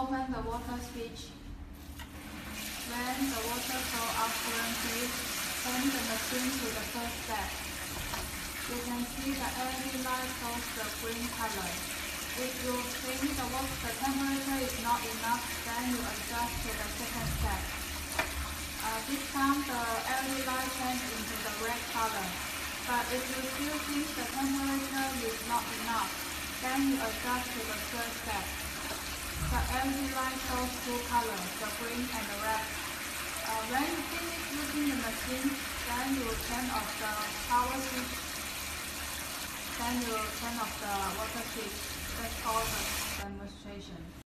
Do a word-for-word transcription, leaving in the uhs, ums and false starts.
open the water switch. When the water flow out currently, turn the machine to the first step. You can see the L E D light shows the green color. If you think the water temperature is not enough, then you adjust to the second step. Uh, this time the L E D light changes into the red color. But if you still think the temperature is not enough, then you adjust to the third step. The L E D light shows two colors, the green and the red. Uh, when you finish using the machine, then you turn off the power switch. Then you turn off the water switch. That's all the demonstration.